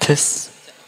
Tes.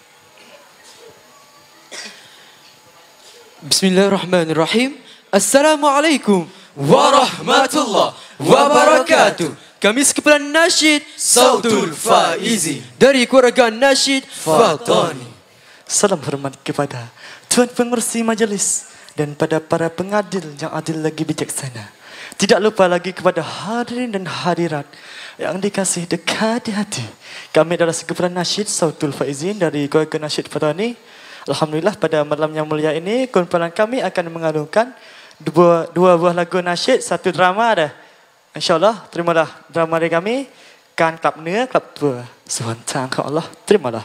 Bismillahirrahmanirrahim. Assalamualaikum warahmatullahi wabarakatuh. Kami sekumpulan nasyid Sautul Faizi dari keluarga nasyid Fatani. Salam hormat kepada Tuan Pengerusi Majlis dan pada para pengadil yang adil lagi bijaksana. Tidak lupa lagi kepada hadirin dan hadirat yang dikasih dekat di hati. Kami adalah sekumpulan nasyid Sautul Faizin dari keluarga nasyid Fatani. Alhamdulillah pada malam yang mulia ini kumpulan kami akan mengalungkan dua buah lagu nasyid, satu drama dah. InsyaAllah terimalah drama dari kami. Kan klub นื้อ klub tua. Suhan tang ke Allah. Terimalah.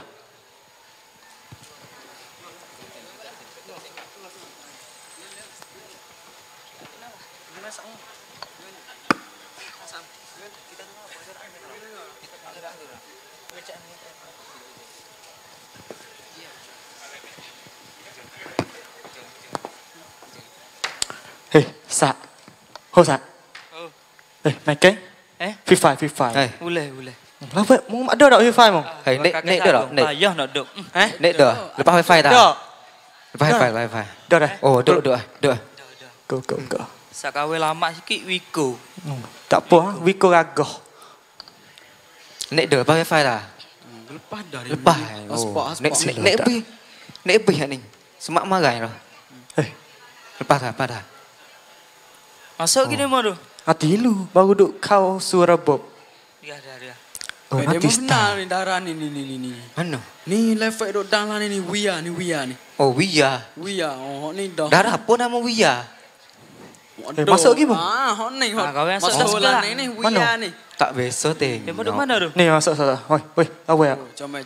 Hei, Sak. Ho Sak. Main game? Free Fire. Boleh. Kenapa? Mu ada tak Free Fire mu? Nek dah tak? Payah nak duk. Nek dah. Lepas wifi dah. Dah. Lepas wifi. Dah dah. Oh, duk. Go. Sak kahwin lama sikit Wiko. Tak apa, Wiko ragah. Nek dah lepas wifi dah. Lepas dah. Lepas. Aspak. Nek lebih ni. Semak marah dah. Lepas dah. Masuk gini mau tu. Hati lu baru duk kau suara Bob. Dia. Oh, Dia nanti benar start. ni darah ni. Mana? Ni level duk dalam ni Wia ni. Oh, Wia. Wia, oh ni dah. Darah apa nama Wia? Masuk lagi, Bu? Hot ni. kau yang Masuk sebelah sekolah sebelah. ni Wia Mana? ni. Tak biasa teh. Dia duduk mana tu? Ni masuk. Woi, awal ya. Comel.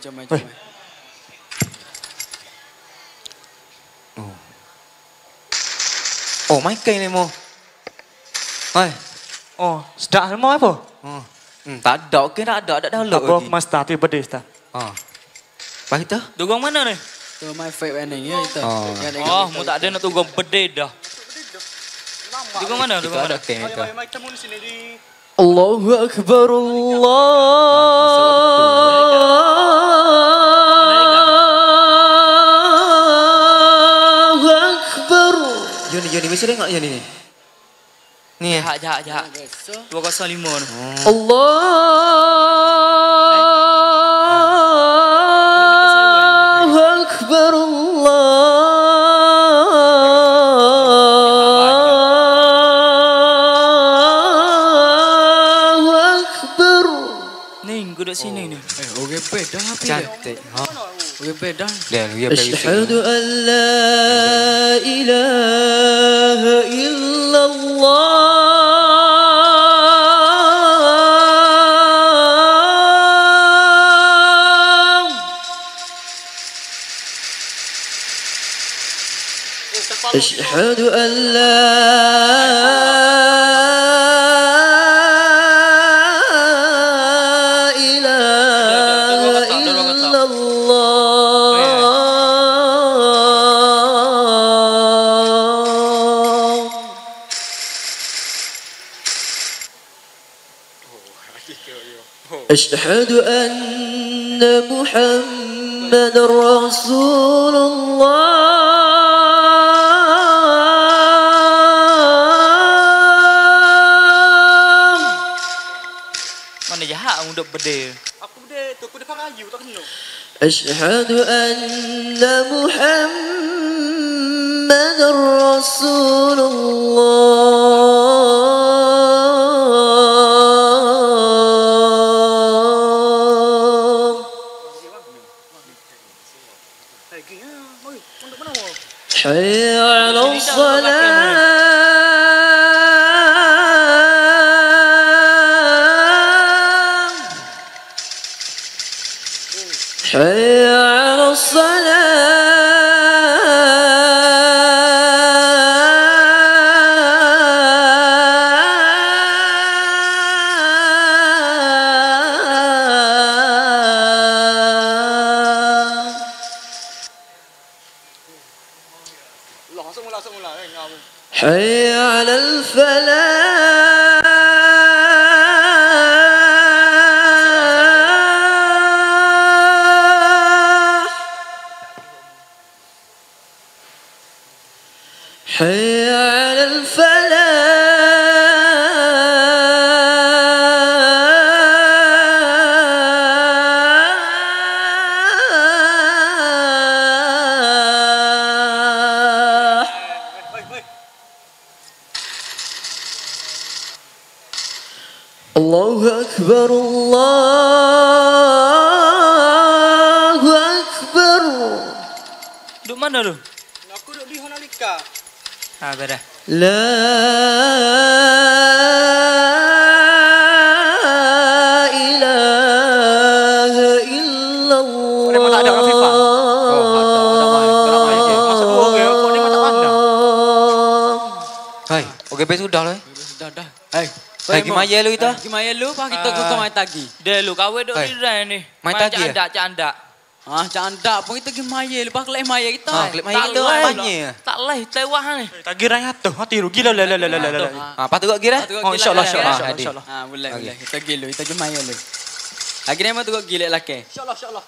Oh, Michael ni mo. Hai. Oh, sedap mau apa? Tak ada. Okey tak ada. Tak dah Tak apa, lagi. mas start tu birthday start. Lepas itu? Dugong mana ni? Tu my favorite ending ya itu. Oh, mu tak ada nak dugong berde dah. Dugong mana? Itu ada okey itu. Allahu Akbar Allahu Akbar. Yoni mesti tengok Yoni ni. Ni Jahat. 205 tu. Allahu Akbar Allahu Akbar. Ni, aku duduk sini ni. Okey beda api dia. cantik. Okey beda. Dan we are very أشهد أن لا إله إلا الله أشهد أن لا إله إلا الله أشهد أن محمد رسول الله Mana jahat aku duduk berde. أشهد أن محمد رسول الله حي على الصلاة حي على الصلاة حي على الفلاح حي على الفلاح. الله أكبر الله أكبر. Duduk mana tu? Aku duduk di Honolika. Ha, beres. لا إله إلا الله. Memang tak ada orang FIFA. Oh, ada main. Kena main je. Masa dua orang kau ni macam mana? Hai, OGP sudah lah. Sudah dah. Hai. Hai, gimana lu itu? Gimana lu? Pak kita ke main tagi. Dia lu kawin duk Hai. di ran ni. Main tagi ya? Candak. Ah, candak pun kita pergi main. Lepas kelek main kita. Ha, klip main Tak kita leh. banyak. Tak leh, tewah ni. Tak kira yang tu, hati rugi lah. Ha, patut kau kira? Oh, insyaAllah, insyaAllah. insyaAllah. Ah, boleh, Okey. boleh. Kita pergi lu, kita pergi main lu. Lagi ni mah tu kau gilek laki. InsyaAllah.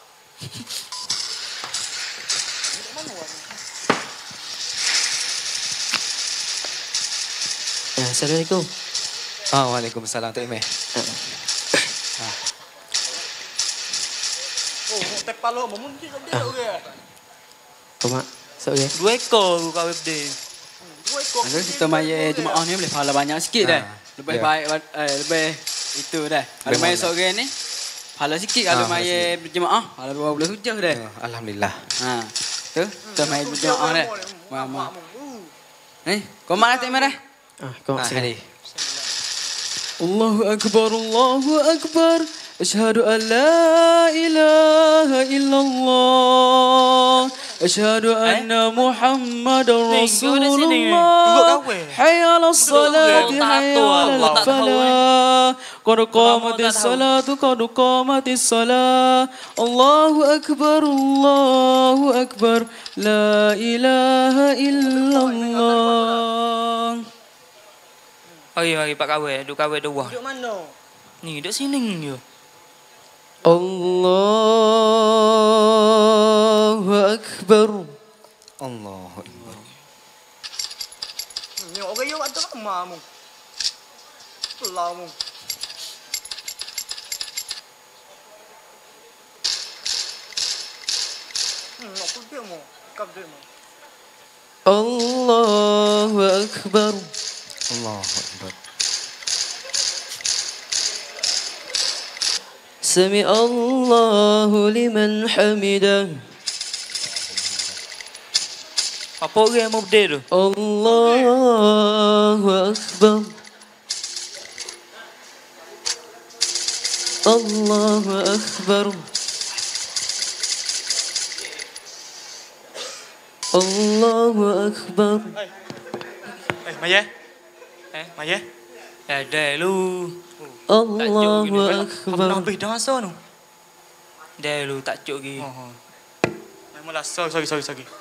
Assalamualaikum. Waalaikumsalam Tok Imeh. Oh, tepal lo, mungkin tak dia orang. Mak, sorry. 2 ekor aku kawin dia. Ada kita main jemaah ni boleh pahala banyak sikit dah. Lebih ya. baik lebih itu dah. Kalau Lebih main mudah. seorang ni pahala sikit kalau pahala main berjemaah, pahala 27 dah. Alhamdulillah. Ha. Tu, kita main berjemaah dah. Mama. Ni, kau mana tak merah? Kau Hari. Allahu Akbar, Allahu Akbar. Asyhadu an la ilaha illallah. Asyhadu anna Muhammadar Kau dah sini. Rasulullah. Duduk kawin. Hayya 'alas salati, hayya 'alal tak tahu, falah. Qad qamatis salatu, qad qamatis salah. Allahu Akbar, Allahu Akbar. La ilaha illallah. Mari Pak kawin, duk kawin dua. Duduk mana? Ni duk sini je. Allahu Akbar. Allahu Akbar. Ni orang yang ada ramah mu. Pulau mu. Nak pergi mu. Kap dia mu. Allahu Akbar. Allahu Akbar. Sami Allahu liman hamidah. Apa orang yang mau berdiri tu? Allahu Akbar. Allahu Akbar. Allahu Akbar. Maya? Maya? Ada lu. Allahu Kamu Akbar. nak beri dah masa tu? Dia lu tak cuk lagi. Memanglah, sorry.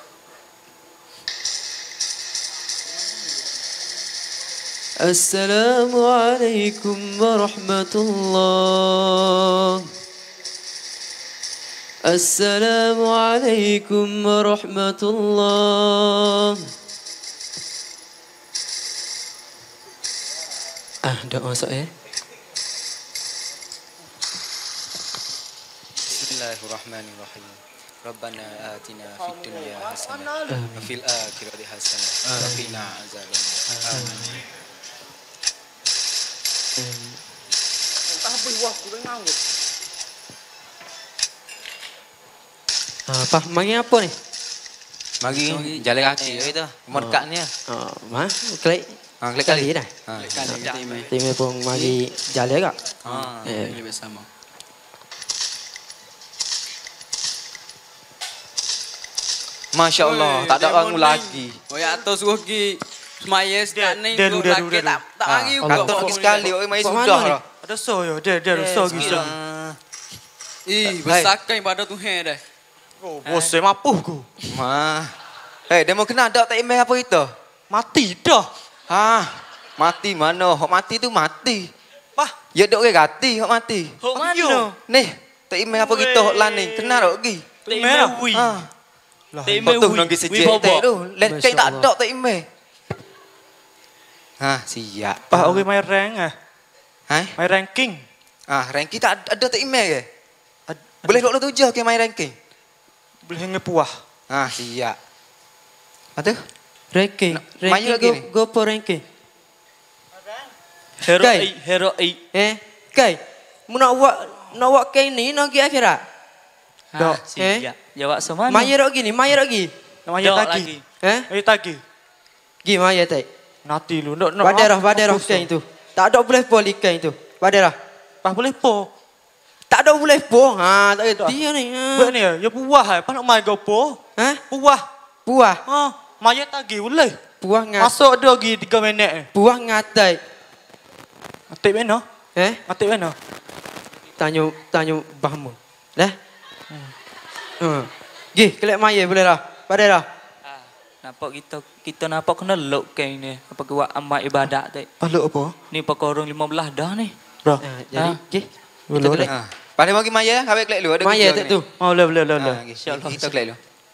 Assalamualaikum warahmatullah. Assalamualaikum warahmatullah. Dah masuk ya. Bismillahirrahmanirrahim. Rabbana atina fid dunya hasanah wa fil akhirati hasanah wa qina azabannar. Amin. Tak habis wah, aku dengar kot. Apa? Mari apa ni? Mari jalan kaki itu. Merkatnya. Klik. Klik Kali kali. dah. Kali kita main. Tim pun mari jalan kak. Ini bersama. Masya Allah, tak ada orang lagi. Oh ya atas suruh pergi semaya sekat ni. Dia laki tak mari juga. Kata lagi sekali, orang main Kau sudah mana lah. Ada so yo, dia rusak gitu. Bersakai pada Tuhan dah. Oh, bosan mapuh ku. Dia mau kena ada tak email apa itu? Mati dah. Mati mana? Hok mati tu mati. Pah, Ya dok ke gati hok mati. Hok mana? Nih, tak email apa kita hok laning. Kena dok gi. email wi. Ha. Tak email Betul wi. nang gi sejek tu. Let kai tak ada tak email. Ha, siap. Pak orang main rank ah. Ha? Main ranking. Ranking tak ada tak email ke? Boleh dok tu je ke main ranking? Boleh hingga puah. Siap. Apa tu? Ranking. Maju lagi ni. Go po ranking. Hero Kai. 8, hero 8. Kai. Mu nak buat kain ni nak pergi akhirat. Dok. Siap. Jawab semua. Maya rok gini, maya rok gi. Namanya Dok tagi. lagi. Ayo tagi. Gi maya tai. Nanti lu. Dok. Badarah kain tu. Tak ada boleh poli kain tu. Badarah. Pak boleh po. Tak ada boleh po. Tak erti ni. Buat ni ya puah Pak nak main go po. Puah. Puah. Maya tagi boleh. Puah ngat. Masuk dia lagi 3 minit ni. Puah ngatai. Atik mana? Atik mana? Tanya bahmu. Dah. Gi, kelak maya boleh lah. Badarah. Nampak kita nampak kena lok kain ni. Apa ke buat amal ibadat tu. Paluk apa? Ni pakai orang 15 dah ni. Bro. Jadi, gi. Boleh boleh. Pada bagi Maya, habis kelak lu ada. Maya tak tu. Boleh. InsyaAllah. Kita kelak lu.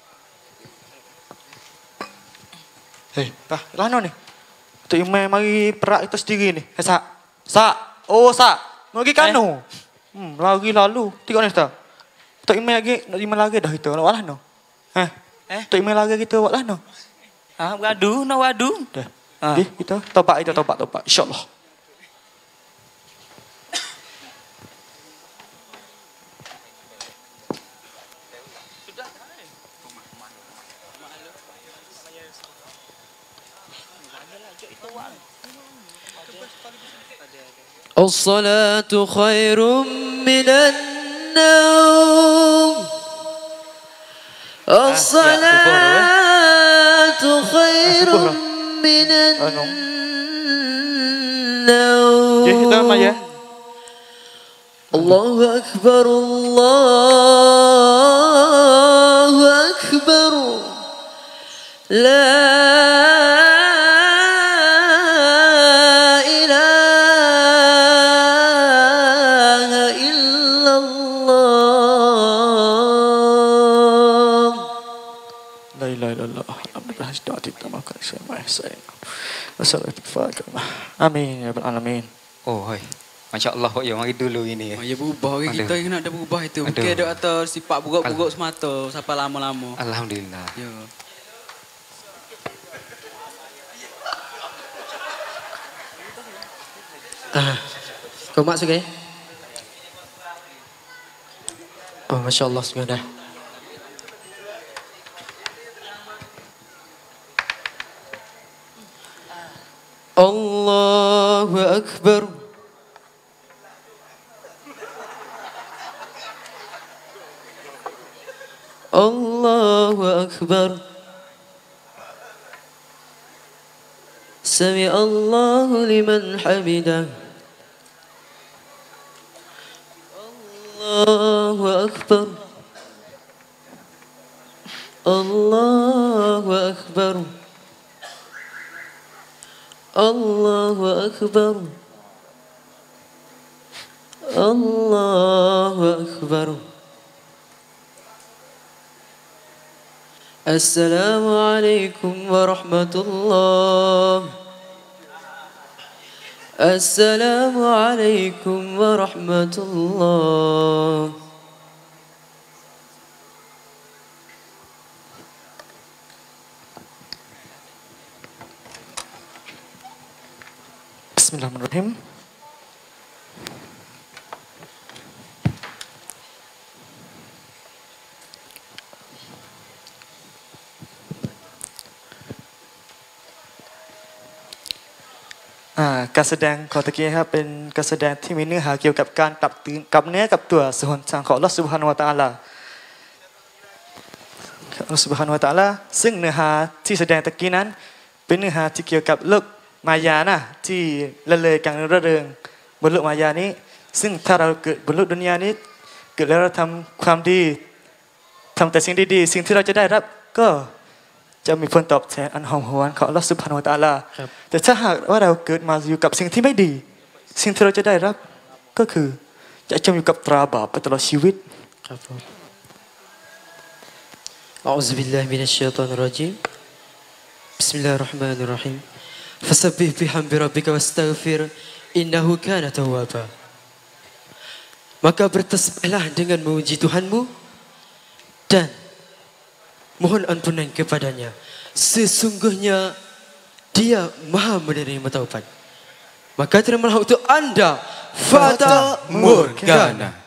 Hei, lano ni. Tok Imam mari perak kita sendiri ni. Sak. Oh, Sak. Mari kanu. Lari lalu. Tengok ni tak. Tok Imam lagi nak 5 lagi dah kita. Nak walah no. Tok Imam lagi kita walah no. Wadu, nak wadu. Dah. Kita topak. InsyaAllah. الصلاة خير من النوم الصلاة خير من النوم الله أكبر الله أكبر لا Amin ya rabbal alamin. Oh, hoi. Masya-Allah kok ya mari dulu ini ya. Ya berubah kita yang nak ada berubah itu. Mungkin ada atau sifat buruk-buruk semata sampai lama-lama. Alhamdulillah. Ya. Kau masuk ke? Oh, Masya Allah sudah. Allahu Akbar. Allahu Akbar. Sami Allahu liman hamidah. Allahu Akbar. Allahu Akbar. Allahu Akbar. Allahu Akbar. Assalamualaikum warahmatullahi. Assalamualaikum warahmatullahi. Bismillahirrahmanirrahim.การแสดงของตะกี้ครับเป็นการแสดงที่มีเนื้อหาเกี่ยวกับการกลับตื่นกับเนื้อกับตัวส่วนทางของอัลเลาะห์ซุบฮานะฮูวะตะอาลาอัลเลาะห์ซุบฮานะฮูวะตะอาลาซึ่งเนื้อหาที่แสดงตะกี้นั้นเป็นเนื้อหาที่เกี่ยวกับโลกมายานะที่ละเลยกลางระเริงบนโลกมายานี้ซึ่งถ้าเราเกิดบนโลกดุนยานี้เกิดแล้วเราทำความดีทำแต่สิ่งดีๆสิ่งที่เราจะได้รับก็จะมีผลตอบแทนอันหอมหวนของอัลเลาะห์ซุบฮานะฮูวะตะอาลาแต่ถ้าหากว่าเราเกิดมาอยู่กับสิ่งที่ไม่ดีสิ่งที่เราจะได้รับก็คือจะจมอยู่กับตราบาปไปตลอดชีวิต أعوذ بالله من الشيطان الرجيم بسم الله الرحمن الرحيم Fasabbih bihamdi rabbika wastaghfir innahu kana tawwaba. Maka bertasbihlah dengan memuji Tuhanmu dan mohon ampunan kepadanya. Sesungguhnya Dia Maha menerima taubat. Maka terimalah untuk anda Fata Morgana.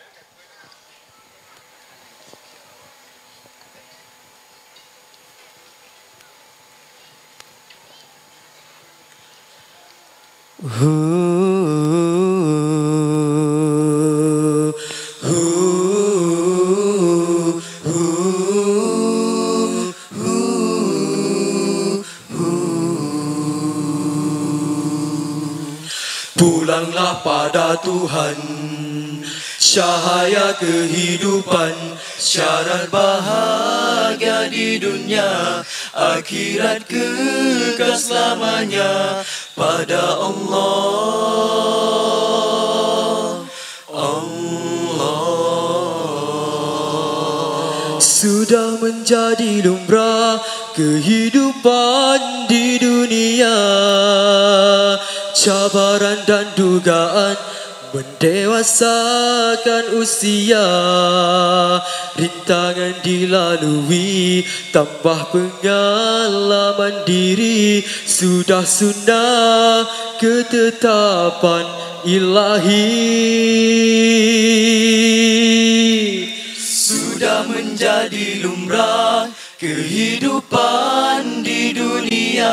Pulanglah pada Tuhan, cahaya kehidupan, syarat bahagia di dunia, akhirat kekal selamanya pada Allah. Sudah menjadi lumrah kehidupan di dunia, cabaran dan dugaan mendewasakan usia, rintangan dilalui, tambah pengalaman diri, sudah sunnah ketetapan ilahi. Sudah menjadi lumrah kehidupan di dunia,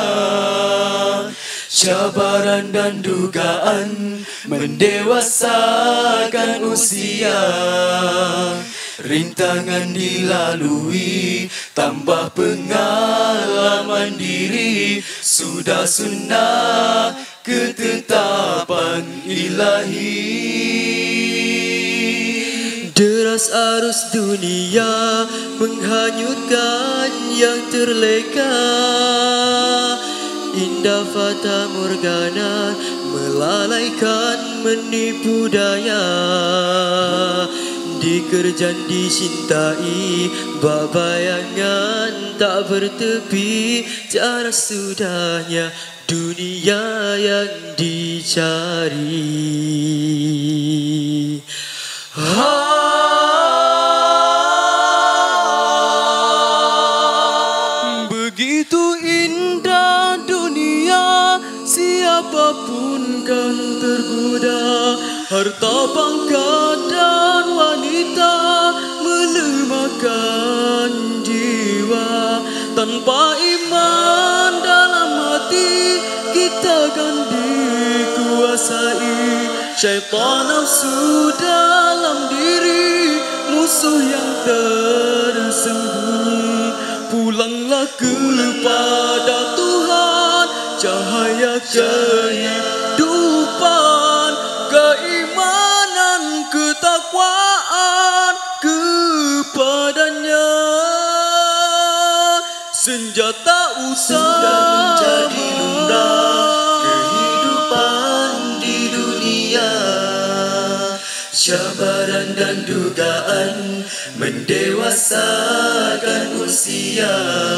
cabaran dan dugaan mendewasakan usia, rintangan dilalui, tambah pengalaman diri, sudah sunnah ketetapan ilahi. Deras arus dunia menghanyutkan yang terleka, indah fata morgana melalaikan menipu daya, dikerjan dicintai bak bayangan tak bertepi, cara sudahnya dunia yang dicari. Begitu indah dunia, siapapun kan tergoda, harta pangkat dan wanita melemahkan jiwa, tanpa iman dalam hati kita kan dikuasai syaitan nafsu dalam diri, musuh yang tersembunyi. Pulanglah kepada Tuhan, cahaya kehidupan, keimanan, ketakwaan kepadanya. Senjata usaha menjadi lumrah kehidupan di dunia, cabaran dan dugaan mendewasakan usia,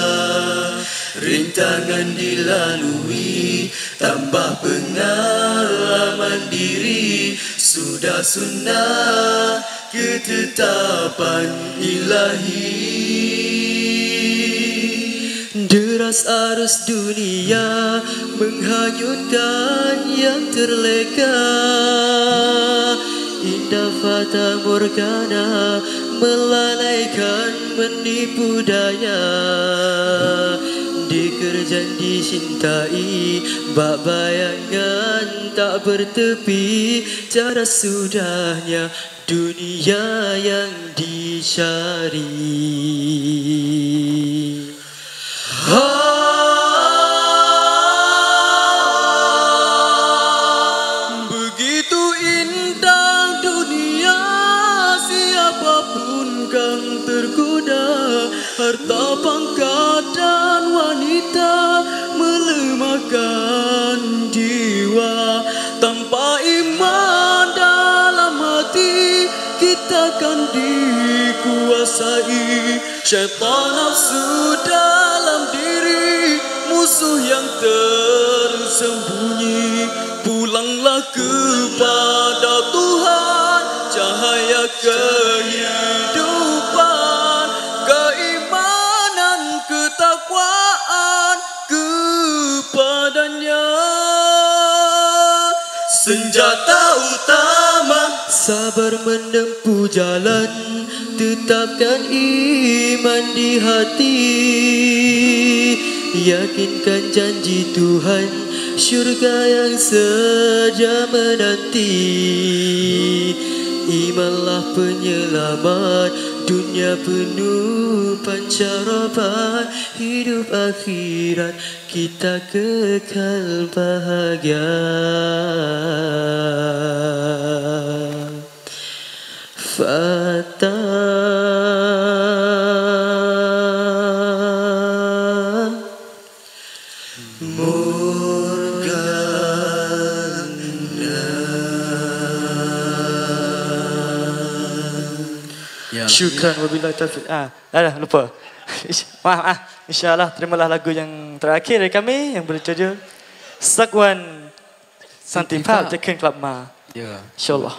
rintangan dilalui, tambah pengalaman diri, sudah sunnah ketetapan ilahi. Deras arus dunia menghanyutkan yang terleka, indah fata morgana melalaikan menipu daya, dikerjan dicintai bak bayangan tak bertepi, cara sudahnya dunia yang dicari. Begitu indah dunia, siapapun kan tergoda, harta pangkat dan wanita melemahkan jiwa, tanpa iman dalam hati kita kan dikuasai syaitan nafsu dalam diri, musuh yang tersembunyi, pulanglah kepada Tuhan, cahaya kehidupan, keimanan, ketakwaan kepadanya. Senjata utama sabar menempuh jalan, tetapkan iman di hati, yakinkan janji Tuhan, syurga yang sedia menanti. Imanlah penyelamat, dunia penuh pancaroban, hidup akhirat kita kekal bahagia. Fatah Syukran wabillahi taufiq. Dah lupa. Maaf InsyaAllah terimalah lagu yang terakhir dari kami yang berjudul Sakwan Santipat Tekan Club Ma. Ya. InsyaAllah.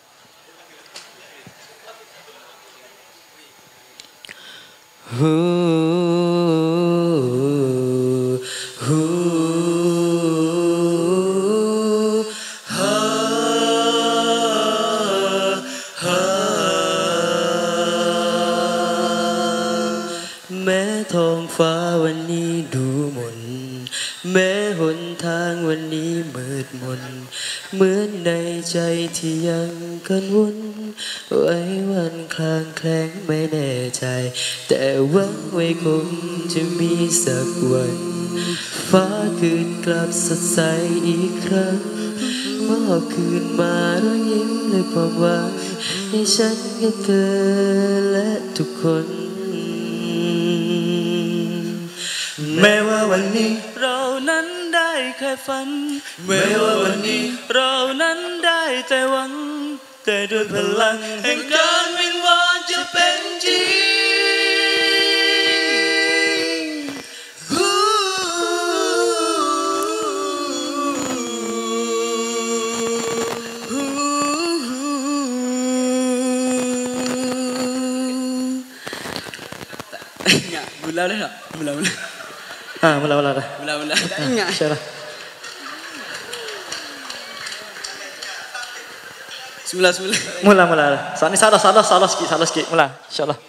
แม้ท้องฟ้าวันนี้ดูหม่นแม้หนทางวันนี้มืดมนเหมือนในใจที่ยังกังวลไว้วันคลางแคลงไม่แน่ใจแต่หวังไว้คงจะมีสักวันฟ้าคืนกลับสดใสอีกครั้งมอบคืนมารอยยิ้มและความหวังให้ฉันกับเธอและทุกคนแม้ว่าวันนี้เรานั้นได้แค่ฝันแม้ว่าวันนี้เรานั้นได้แต่หวังแต่ด้วยพลังแห่งการวิงวอนจะเป็นจริงMula dah tak? Mula. Mula dah. Mula. Tak ingat. InsyaAllah. Semula. Mula dah. Saat ni salah sikit. Mula. InsyaAllah.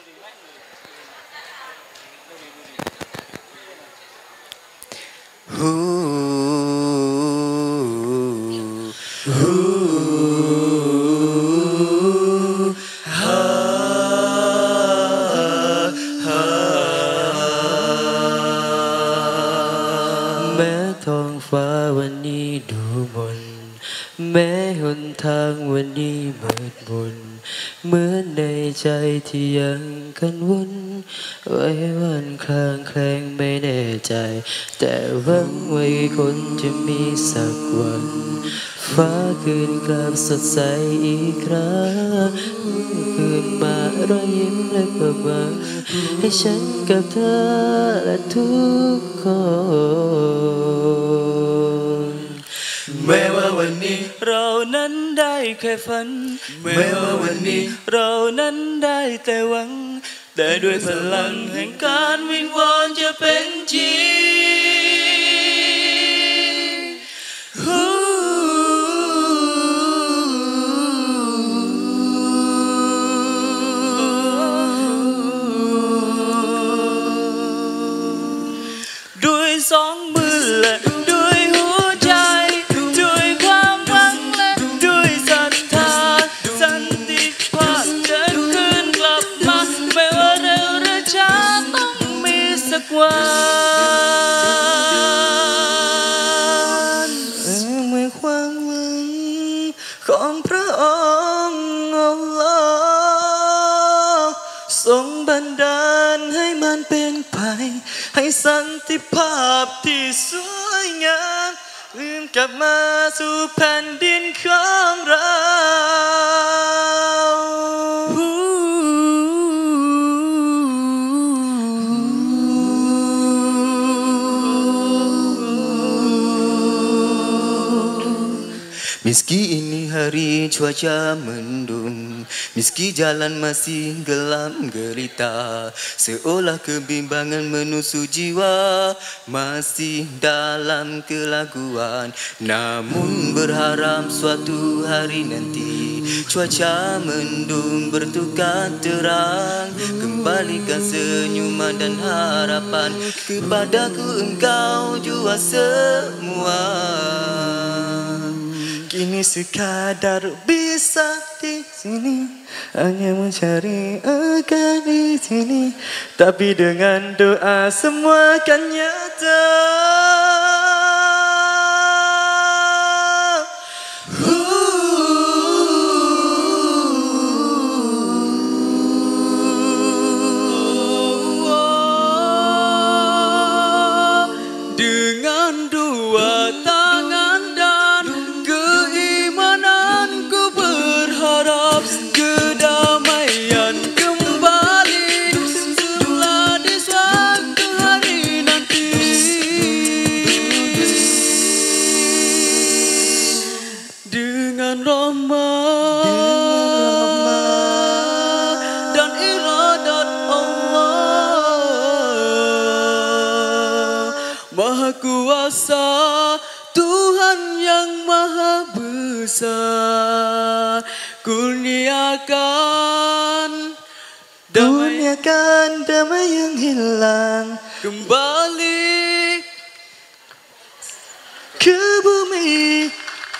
ฟ้าวันนี้ดูมนแม้หนทางวันนี้มืดมนเหมือนในใจที่ยังกังวลไว้วันคลางแคลงไม่แน่ใจแต่หวังไว้คนจะมีสักวันฟ้าคืนกลับสดใสอีกครั้งคืนมารอยยิ้มและความหวังให้ฉันกับเธอและทุกคนแม้ว่าวันนี้เรานั้นได้แค่ฝันแม้ว่าวันนี้เรานั้นได้แต่หวังแต่ด้วยพลังแห่งการวิงวอนจะเป็นจริงด้วยสองมือและด้วยหัวใจด้วยความหวังและด้วยศรัทธาสันติภาพจะคืนกลับมาไม่ว่าเร็วหรือช้าต้องมีสักวันเมื่อความหวังของพระองค์อัลลอฮ์ทรงบันดาลให้มันเป็นไปให้สันติภาพที่สวยงามลืมกลับมาสู่แผ่นดินของเราด Meski ini hari cuaca mendung, meski jalan masih gelap gelita, seolah kebimbangan menusuk jiwa, masih dalam kelaguan. Namun berharap suatu hari nanti cuaca mendung bertukar terang, kembalikan senyuman dan harapan kepadaku, engkau jua semua. Kini sekadar bisa di sini, hanya mencari engkau di sini, tapi dengan doa semua akan nyata. Dengan dua tangan dan keimanan, ku berharap kedamaian kembali setelah di suatu hari nanti. Dengan rahmat dan iradat Allah Maha Kuasa, Tuhan yang Maha Besar, kurniakan Duniakan damai yang hilang kembali ke bumi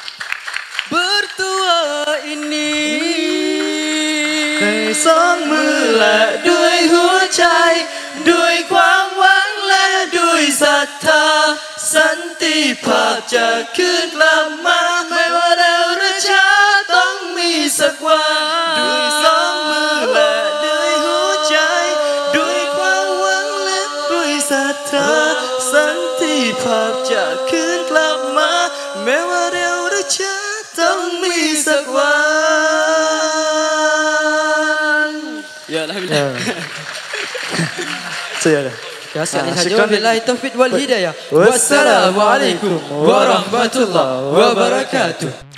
bertua ini. ในสองมือและด้วยหัวใจด้วยความหวังและด้วยศรัทธา สันติภาพจะคืนกลับมาไม่ว่าเร็วหรือช้าต้องมีสักวันด้วยสองมือและด้วยหัวใจด้วยความหวังและด้วยศรัทธา สันติภาพจะคืนกลับมาไม่ว่าเร็วหรือช้าต้องมีสักวัน Ya, alhamdulillah. Sudah. Ya, sekali saja. syukran. Wabillahi taufiq wal hidayah. Wassalamualaikum warahmatullahi wabarakatuh.